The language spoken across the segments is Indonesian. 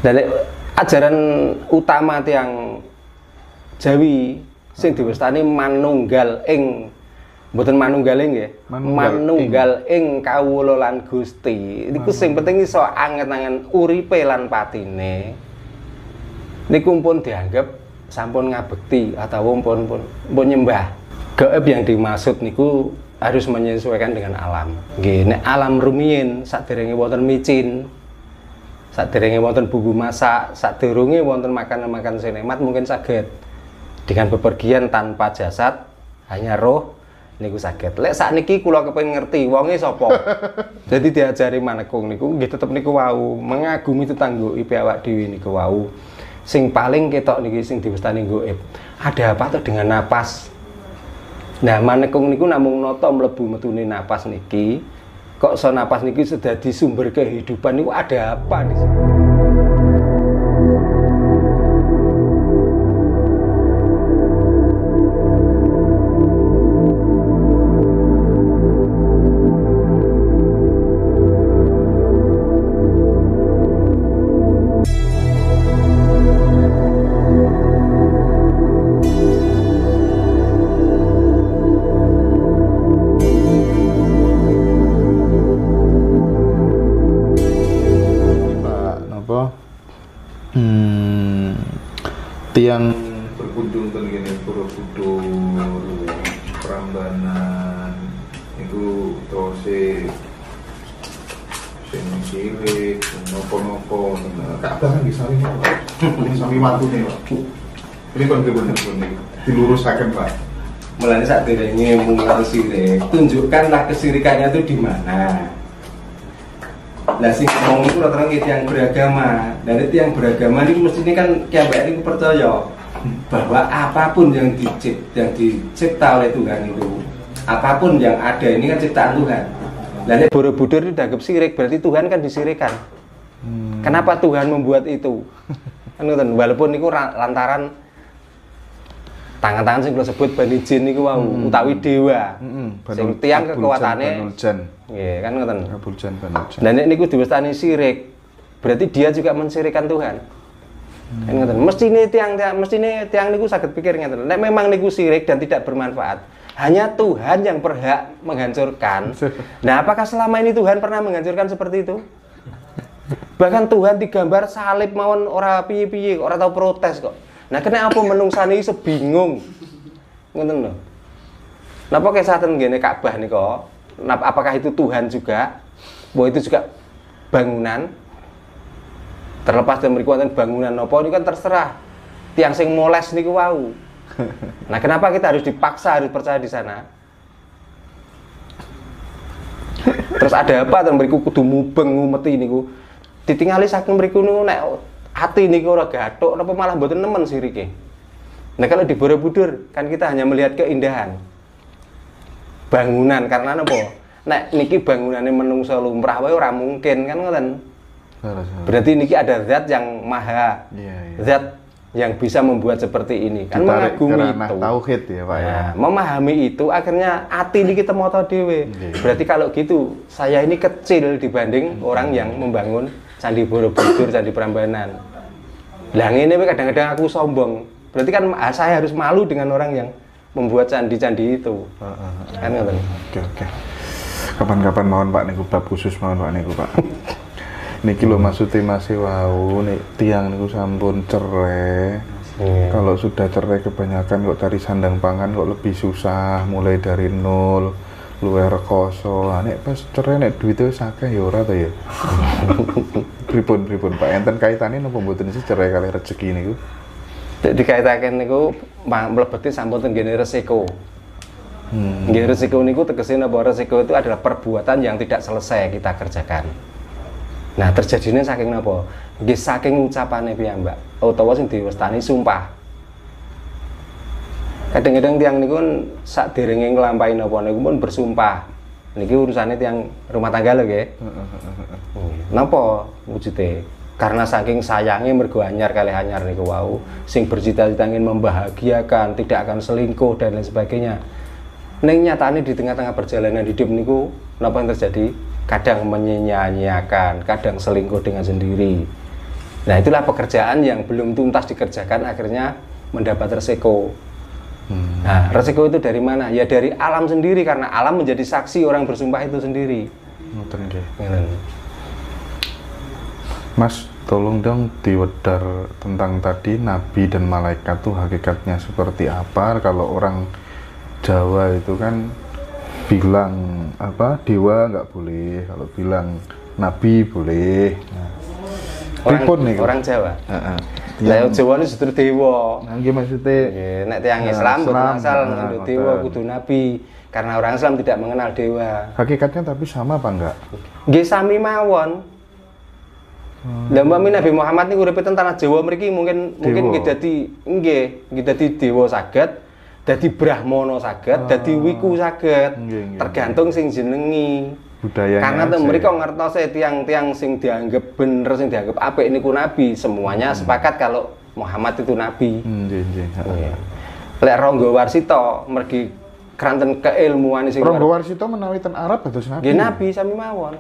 Dan ajaran utama tiang Jawi sing diwastani manunggal ing mboten manunggaling nggih. Manunggal ing kawula lan Gusti. Niku sing penting iso angen-angen uripe lan patine. Niku pun dianggap sampun ngabekti atau pun nyembah. Gaib yang dimaksud niku harus menyesuaikan dengan alam. Nggih, nek alam rumiyin saderenge wonten micin, saderenge wonten bumbu masak, sadurunge wonten makanan-makanan sing nikmat mungkin saged dengan bepergian tanpa jasad, hanya roh niku saged. Lek sakniki kula kepengin ngerti wonge sapa. Jadi diajari manekung niku nggih tetep niku wau, mengagumi tetanggoipe awak dhewe niku wau. Sing paling ketok niki sing diwastani gaib. Ada apa tuh dengan napas? Nah, manekung niku namung nata mlebu metune napas niki. Kok so napas niki sudah di sumber kehidupan niku ada apa di sini? Tiang berkunjung ke gini Borobudur, Prambanan, itu terus sing sirik, nopo-nopo, Ka'bah kan bisa ini, ini sami watu nih, Pak. Ini kan bener-bener dilurusaken, Pak. Mulanya saat dirinya mengenal sirik, tunjukkanlah kesirikannya itu di mana. Nah, sing ngomong itu rata-rata yang beragama. Dari tiang beragama ini mestinya kan kiambak ini percaya bahwa apapun yang dicipta oleh Tuhan itu, apapun yang ada ini kan ciptaan Tuhan. Lalu Borobudur itu dianggap sirik, berarti Tuhan kan disirikan. Kenapa Tuhan membuat itu? Walaupun itu lantaran tangan-tangan sing kula sebut Bani Jin niku wau utawi dewa. Sing tiyang kekuatane nggih kan ngoten. Abuljan Banuljan. Lah nek niku diwastani sirik, berarti dia juga mensirikan Tuhan. Kan ngoten. Mestine tiang niku saged pikir ngeten. Nek memang niku sirik dan tidak bermanfaat, hanya Tuhan yang berhak menghancurkan. Nah, apakah selama ini Tuhan pernah menghancurkan seperti itu? Bahkan Tuhan digambar salib mawon ora piye-piye, ora tau protes kok. Nah, kenapa menungsani iso bingung? Ngoten lho. Napa kesaten ngene Ka'bah nika? Apakah itu Tuhan juga? Bahwa itu juga bangunan? Terlepas dari mriku wonten bangunan napa niku kan terserah. Tiang sing moles niku wau. Nah, kenapa kita harus dipaksa harus percaya di sana? Terus ada apa ten mriku kudu mubeng ngumeti niku? Ditingali saking mriku niku nek hati niku ora gathuk napa malah mboten nemen sirike. Nah, kalau di Borobudur kan kita hanya melihat keindahan bangunan karena napa? Nek niki bangunane menungso lumrah wae ora mungkin kan ngoten. Berarti niki ada zat yang maha. Zat yang bisa membuat seperti ini. Kan mengagumi itu. Tauhid ya, Pak ya. Memahami itu akhirnya hati niki temata dhewe. Berarti kalau gitu saya ini kecil dibanding orang yang membangun Candi Borobudur, Candi Prambanan. Lah ngene kadang-kadang aku sombong. Berarti kan saya harus malu dengan orang yang membuat candi-candi itu. Kan ngoten. Oke. Kapan-kapan mawon Pak niku bab khusus mawon Pak niku, Pak. Niki lho maksudnya masih wau nek tiang niku sampun cerai. Kalau sudah cerai kebanyakan kok cari sandang pangan kok lebih susah, mulai dari nol. Luwih rekoso. Nek pas cerai nek duwite wis akeh ya ora to ya. Pripun Pak, enten kaitane napa mboten sih cerai kali rezeki niku? Dikaitaken niku mlebeti sampun tenggene resiko. Nggih resiko niku tegese napa resiko itu adalah perbuatan yang tidak selesai kita kerjakan. Nah, terjadinya saking napa? Nggih saking ucapane piyambak utawa sing diwastani sumpah. Kadang-kadang tiang niku sakderenge nglampahi napa niku pun bersumpah. Niki urusane tiang rumah tangga lho nggih. Napa wujude? Karena saking sayangnya mergo anyar kali anyar niku wau, sing bercita-cita ingin membahagiakan, tidak akan selingkuh dan lain sebagainya. Ning nyatane di tengah-tengah perjalanan hidup niku napa yang terjadi? Kadang menyia-nyiakan, kadang selingkuh dengan sendiri. Nah, itulah pekerjaan yang belum tuntas dikerjakan akhirnya mendapat resiko. Nah, resiko itu dari mana? Ya dari alam sendiri, karena alam menjadi saksi orang bersumpah itu sendiri. Mas, tolong dong diwedar tentang tadi nabi dan malaikat tuh hakikatnya seperti apa. Kalau orang Jawa itu kan bilang apa, dewa nggak boleh, kalau bilang nabi boleh. Orang Jawa. Lah Jawa ini justru dewa. Nah, nggih maksudnya nek tiyang Islam boten asal ngandut dewa kudu nabi, karena orang Islam tidak mengenal dewa. Hakikatnya tapi sama apa enggak? Nggih sami mawon. Lah Nabi Muhammad niku uripe teng tanah Jawa mriki mungkin nggih dadi dewa saged, dadi brahmana saged, dadi wiku saged. Tergantung sing jenengi. Budayanya. Karena mereka ngertose tiang-tiang sing dianggap bener, sing dianggap apik niku nabi, semuanya sepakat kalau Muhammad itu nabi. Lek Rangga Warsita mergi kranten keilmuan sing Rangga Warsita menawi ten Arab dados nabi. Nggih nabi sami mawon.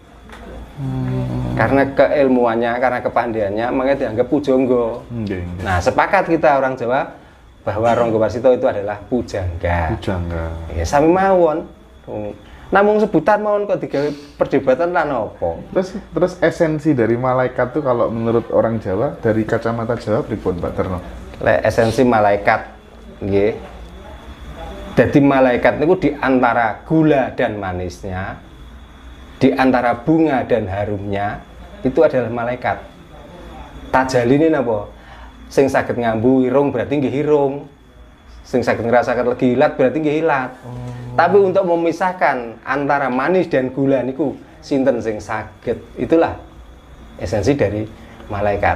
Karena keilmuannya, karena kepandaiannya, makanya dianggap pujangga. Nah, sepakat kita orang Jawa bahwa Rangga Warsita itu adalah pujangga. Ya sami mawon. Namun sebutan mawon kok digawe perdebatan lan apa? Terus esensi dari malaikat tuh kalau menurut orang Jawa, dari kacamata Jawa pripun Pak Terno? Lek esensi malaikat nggih. Jadi malaikat niku di antara gula dan manisnya, di antara bunga dan harumnya, itu adalah malaikat. Tajaline napa? Sing saged ngambu irung berarti nggih irung. Sing saged ngrasaken legi ilat berarti nggih ilat. Tapi untuk memisahkan antara manis dan gula niku sinten sing saged, itulah esensi dari malaikat.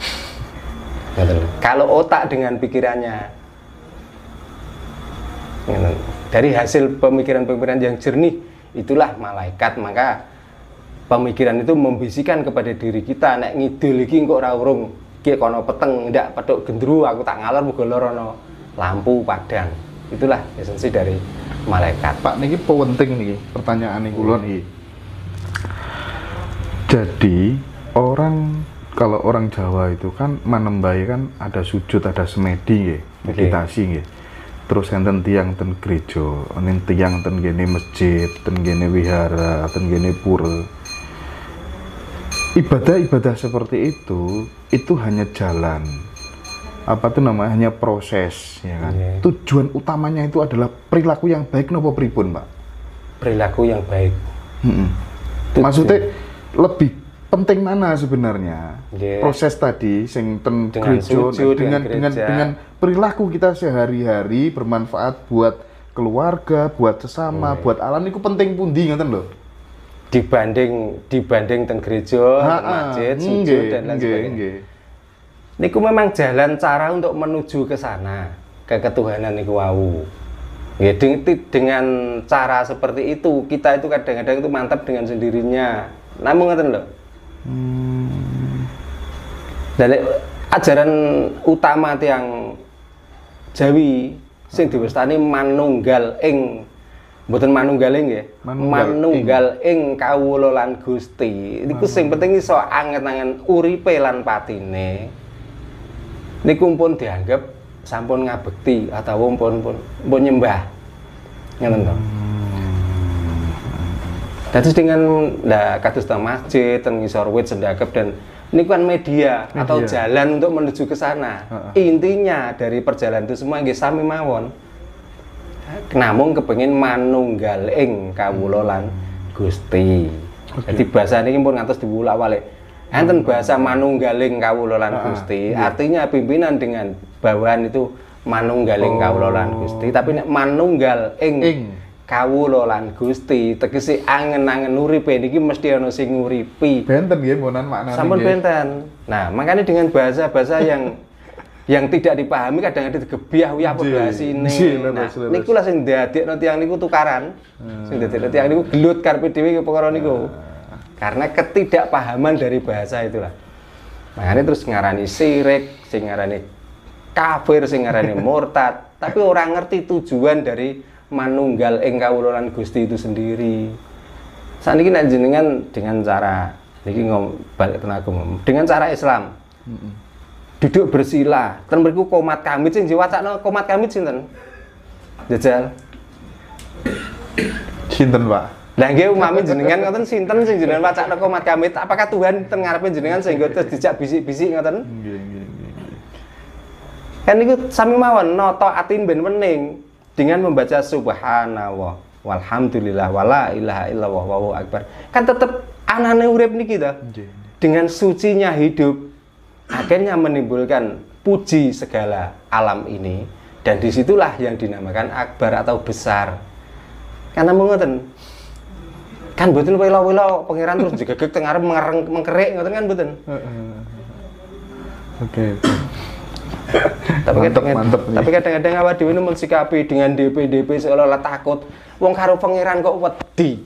Kalau otak dengan pikirannya, dari hasil pemikiran-pemikiran yang jernih, itulah malaikat. Maka pemikiran itu membisikkan kepada diri kita, nek ngidul iki kok ora urung, ki kono peteng ndak petuk gendru, aku tak ngalor muga lorono lampu padang. Itulah esensi dari malaikat. Pak niki penting niki pertanyaan kula niki. Jadi kalau orang Jawa itu kan manembahi kan ada sujud, ada semedi nggih, meditasi nggih. Terus enten tiang ten gereja, enten tiang ten gene masjid, ten gene wihara, ten gene pura. Ibadah-ibadah seperti itu hanya jalan. Apa tuh namanya, hanya proses, ya kan? Tujuan utamanya itu adalah perilaku yang baik nopo pripun, Pak? Perilaku yang baik. Maksudnya lebih penting mana sebenarnya? Proses tadi sing ten gereja dengan perilaku kita sehari-hari bermanfaat buat keluarga, buat sesama, buat alam itu penting pundi ngoten lho. Dibanding ten gereja, ten masjid, sujud dan lain sebagainya. Niku memang jalan cara untuk menuju ke sana, ke ketuhanan niku wau. Ya, dengan cara seperti itu, kita itu kadang-kadang itu mantap dengan sendirinya. Namun ngoten lho. Dan ajaran utama tiang Jawi sing diwastani manunggal ing mboten manunggaling nggih. Manunggal ing kawula lan Gusti. Niku sing penting iso angen-angen uripe lan patine. Niku pun dianggap sampun ngabekti atau pun nyembah. Ngoten to. Terus dengan kados teng masjid, teng ngisor wit sendakep, dan ini kan media atau jalan untuk menuju ke sana. Intinya dari perjalanan itu semua nggih sami mawon. Namung kepengin manunggal ing kawula lan Gusti. Jadi bahasa niki pun ngantos diwulak-walik. Enten bahasa manunggaling kawula lan Gusti, artinya pimpinan dengan bawahan itu manunggaling kawula lan Gusti, tapi nek manunggal ing kawula lan Gusti tegese angen-angen uripe niki mesti ana sing nguripi. Benten nggih monan maknane. Sampun benten. Nah, makanya dengan bahasa-bahasa yang tidak dipahami kadang-kadang digebiah wiya podasine. Nah, niku lah sing ndadekno tiyang niku tukaran. Sing ndadekno tiyang niku gelut karepe dhewe perkara niku. Karena ketidakpahaman dari bahasa itulah. Makanya terus ngarani syirik, sing ngarani kafir, sing ngarani murtad, tapi orang ngerti tujuan dari manunggal ing kawula lan Gusti itu sendiri. Saniki nek jenengan dengan cara Niki balik tenaga dengan cara Islam. Duduk bersila. Ten mriku qomat kamit sing diwacakno qomat kamit sinten? Jajal. Sinten, Pak? Lah nggih umami jenengan ngoten sinten sing jenengan wacakno qomat kamit? Apakah Tuhan ten ngarepe jenengan sehingga terus dijak bisik-bisik ngoten? Nggih. Kan niku sami mawon nata atin ben wening dengan membaca subhanallah walhamdulillah wala ilaha illallah wallahu akbar. Kan tetep anane urip niki to. Dengan sucinya hidup akhirnya menimbulkan puji segala alam ini dan disitulah yang dinamakan akbar atau besar. Karena ngoten. Kan mboten wela-wela pangeran terus digegek teng arep mengkerik ngoten kan mboten. Oke. Mantep. Tapi kadang-kadang awak dhewe mensikapi dengan DP seolah-olah takut. Wong karo pangeran kok wedi.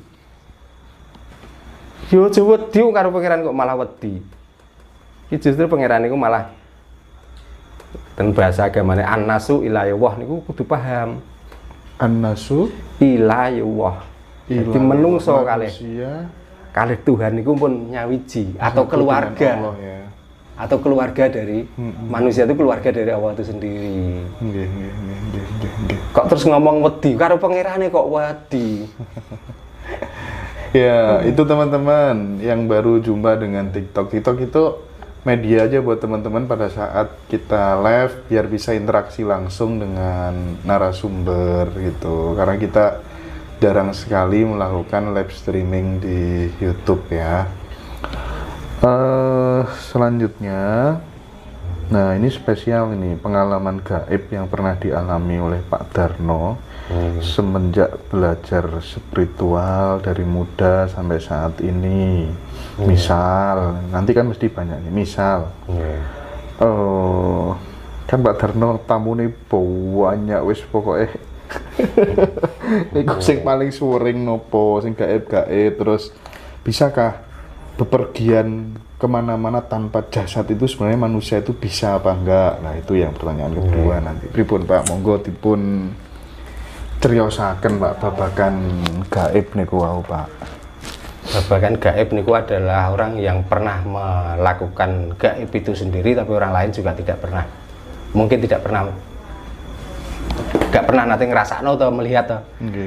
Yo aja wedi karo pangeran kok malah wedi. Iki justru pangeran niku malah dan bahasa agamane an-nasu ilayah niku kudu paham. An-nasu ilayah. Jadi menungso kalih Tuhan niku pun nyawiji atau keluarga. Allah, ya. Atau keluarga dari manusia itu keluarga dari Allah itu sendiri. Nggih. Kok terus ngomong wedi karo pangerane kok wedi. Ya, itu teman-teman yang baru jumpa dengan TikTok. TikTok itu media aja buat teman-teman pada saat kita live biar bisa interaksi langsung dengan narasumber gitu. Karena kita jarang sekali melakukan live streaming di YouTube ya. Selanjutnya, nah ini spesial ini pengalaman gaib yang pernah dialami oleh Pak Darno semenjak belajar spiritual dari muda sampai saat ini. Misal, nanti kan mesti banyak nih. Misal, kan Pak Darno tamu nih banyak wis pokoknya. Iku sing paling suring nopo, sing gaib-gaib terus bisakah bepergian kemana-mana tanpa jasad itu sebenarnya manusia itu bisa apa enggak? Nah itu yang pertanyaan kedua nanti. Pripun Pak, monggo dipun ceriosaken Pak babagan gaib niku wau Pak. Babagan gaib niku adalah orang yang pernah melakukan gaib itu sendiri tapi orang lain juga tidak pernah. Mungkin tidak pernah nanti ngerasakno atau melihat atau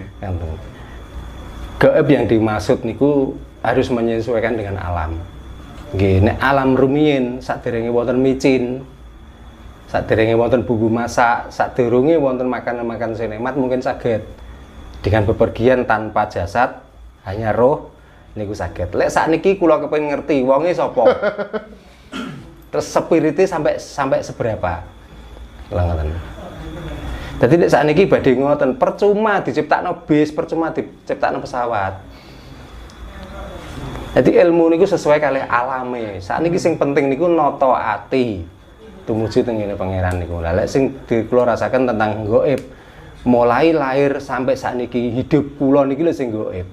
gaib yang dimaksud niku harus menyesuaikan dengan alam. Nggih, nek alam rumiyin saderenge wonten micin, saderenge wonten bumbu masak, sadurunge wonten makanan-makanan sing nikmat mungkin saged dengan bepergian tanpa jasad, hanya roh niku saged. Lek sakniki kula kepengin ngerti wonge sapa. Terus spirite sampai seberapa? Ngoten. Dadi nek sakniki badhe ngoten, percuma diciptakno bis, percuma diciptakno pesawat. Jadi ilmu niku sesuai kali alame. Saat niki sing penting niku noto ati tumuju teng ngene pangeran niku. Lah lek sing kula rasaken tentang gaib, mulai lahir sampai saat niki hidup kula niki lho sing gaib.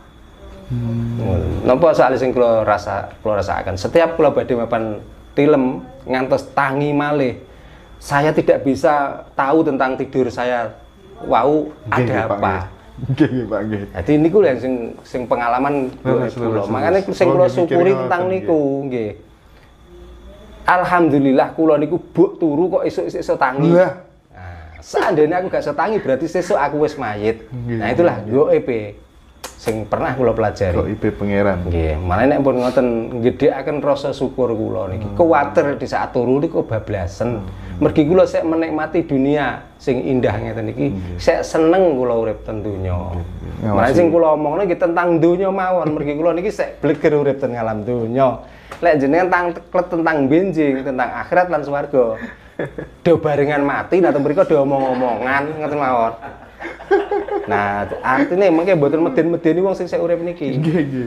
Napa soal sing kula rasakan. Setiap kula badhe mapan tilem ngantos tangi malih, saya tidak bisa tahu tentang tidur saya. Wow, ada apa? Nggih, Pak, nggih. Jadi niku yang sing pengalaman kula. Makane sing kula syukuri tentang niku, nggih. Alhamdulillah kula niku buk turu kok esuk-esuk iso tangi. Nah, seandainya aku gak iso tangi berarti sesuk aku wis mayit. Nah, itulah gaib sing pernah kula pelajari. Gaib pangeran. Nggih, malah nek pun ngoten gedhekaken rasa syukur kula niki. Kuwatir di saat turu niku bablasen. Mergi kula sik menikmati dunia sing indah ngeten iki, sik seneng kula urip ten donya. Malah sing kula omongno iki tentang donya mawon, mergi kula niki sik bleger urip ten alam donya. Lek jenengan tentang benjing, tentang akhirat lan swarga. Do barengan mati, nah mriko do omong-omongan ngoten mawon. Nah, artine mengke mboten meden-medeni wong sing sik urip niki. Nggih.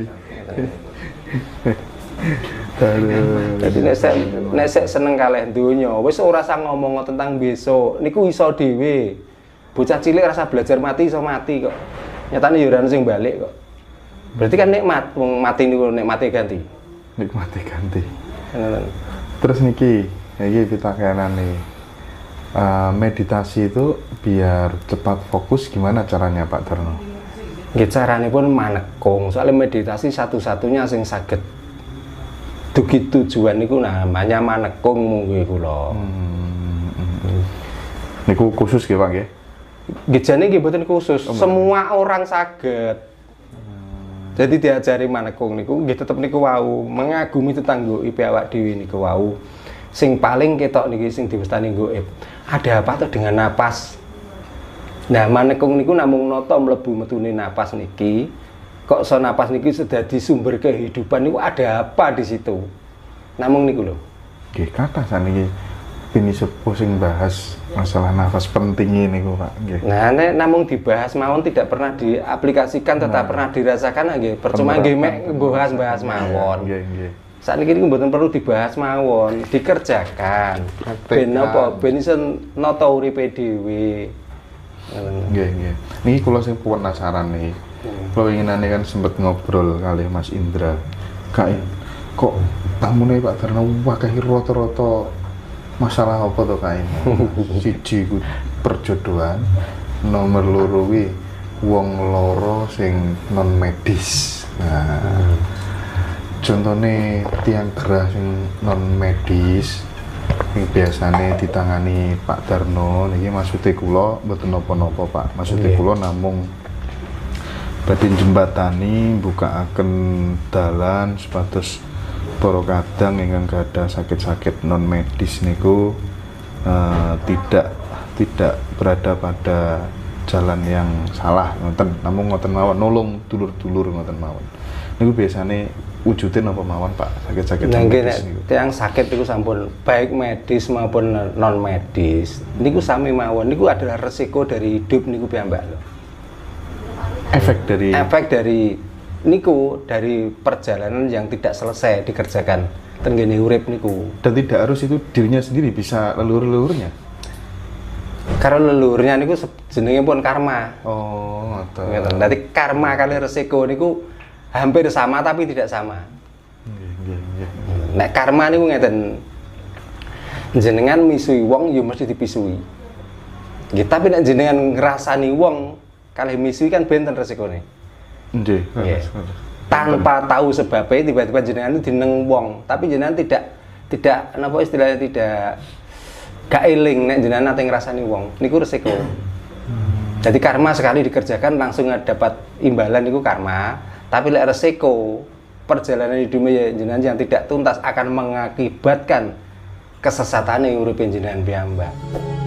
Jadi nek seneng kalih donya, wis ora usah ngomong tentang besok. Niku iso dhewe. Bocah cilik rasa belajar mati iso mati kok. Nyatane ya ora ono sing balik kok. Berarti kan nikmat, wong mati niku nikmate ganti. Nikmate ganti. Terus niki pitakenan nih. Meditasi itu biar cepat fokus gimana caranya Pak Darno? Nggih carane pun manekung. Soalnya meditasi satu-satunya sing saged dugi tujuan niku namanya manekung mungkin kula. Niku khusus nggih Pak nggih? Gejane nggih mboten khusus, semua orang saged. Jadi diajari manekung niku nggih tetep niku wau, mengagumi tetanggoipe awak dhewe niku wau. Sing paling ketok niki sing diwastani gaib. Ada apa tuh dengan napas? Nah, manekung niku namung nata mlebu metune napas niki. Kok so napas niki sudah di sumber kehidupan niku ada apa di situ? Namung niku lho. Nggih, kathah saniki bini sepuh sing bahas masalah nafas penting ini Pak. Nggih. Nah, nek namung dibahas mawon tidak pernah diaplikasikan, tetap pernah dirasakan nggih. Percuma nggih mek bahas mawon. Nggih, nggih. Sakniki niku mboten perlu dibahas mawon, dikerjakan. Ben apa? Ben iso nata uripe dhewe. Nggih, nggih. Niki kula sing penasaran nih. Kula inginane kan sempet ngobrol kali Mas Indra. Kok tamune Pak Darno akeh rata-rata masalah apa to kae? Siji ku perjodohan, nomor loro kuwi wong loro sing non medis. Nah, contone tiang gerah sing non medis sing biasane ditangani Pak Darno niki maksude kula mboten napa-napa Pak. Maksude kula namung badhe jembatani mbukaaken dalan supados para kadang ingkang gadah sakit-sakit non medis niku tidak berada pada jalan yang salah ngoten, namung ngoten mawon nulung dulur-dulur ngoten mawon. Niku biasane wujudin apa mawon Pak sakit-sakit non medis niku. Tiyang sakit niku sampun baik medis maupun non medis niku sami mawon, niku adalah resiko dari hidup niku piyambak lho. Efek dari niku dari perjalanan yang tidak selesai dikerjakan tenggene urip niku. Dan tidak harus itu dirinya sendiri, bisa leluhur-leluhurnya. Karena leluhurnya niku jenenge pun karma. Oh, ngoten. Dadi karma kali resiko niku hampir sama tapi tidak sama. Nggih. Nek karma niku ngeten. Jenengan misui wong ya mesti dipisui. Nggih, tapi nek jenengan ngrasani wong kalih misui kan benten resikone. Nggih, tanpa tahu sebabnya tiba-tiba jenengan itu dineng wong, tapi jenengan tidak napa istilahnya tidak gak eling nek jenengan nate ngrasani wong. Niku resiko. Jadi karma sekali dikerjakan langsung dapat imbalan niku karma, tapi lek resiko perjalanan hidupnya jenengan yang tidak tuntas akan mengakibatkan kesesatane urip jenengan piyambak.